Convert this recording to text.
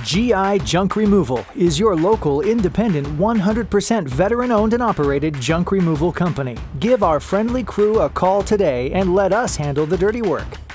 GI Junk Removal is your local, independent, 100% veteran-owned and operated junk removal company. Give our friendly crew a call today and let us handle the dirty work.